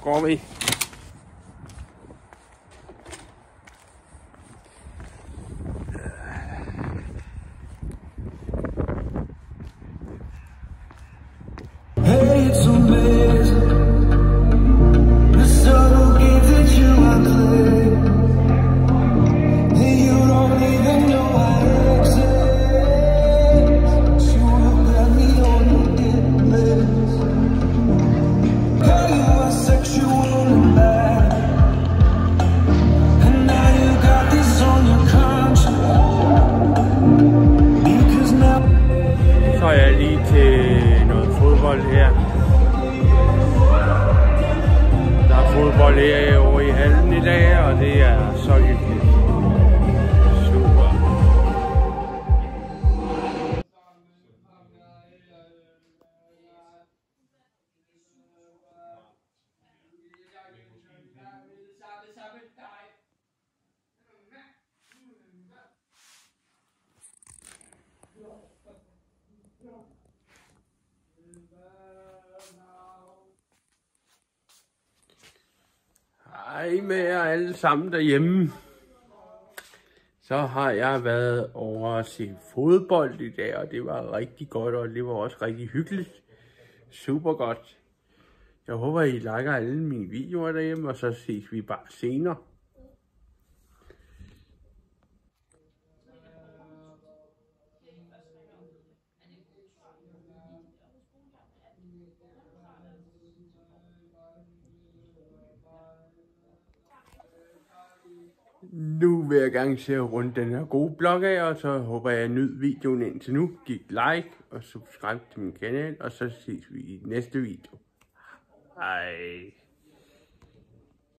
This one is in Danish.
går vi. Så er jeg lige til noget fodbold her. Der er fodbold her over i hallen i dag, og det er så hyggeligt. Super. Hej med jer alle sammen derhjemme. Så har jeg været over at se fodbold i dag, og det var rigtig godt, og det var også rigtig hyggeligt. Super godt. Jeg håber, I liker alle mine videoer derhjemme, og så ses vi bare senere. Nu vil jeg gerne se rundt den her gode blog af, og så håber jeg, at I nyd videoen indtil nu. Giv like og subscribe til min kanal, og så ses vi i næste video. Hej.